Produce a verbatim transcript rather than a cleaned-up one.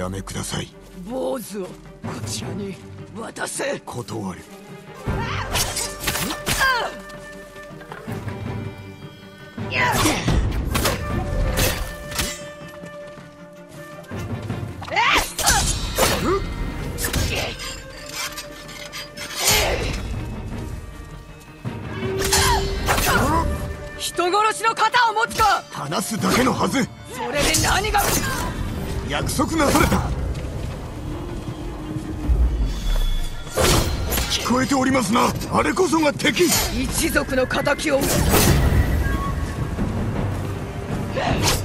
やめください。 坊主をこちらに渡せ。 断る。 人殺しの肩を持つか。 話すだけのはず。 それで何が。 約束なされた。聞こえておりますな。あれこそが敵。 一族の仇を討つ。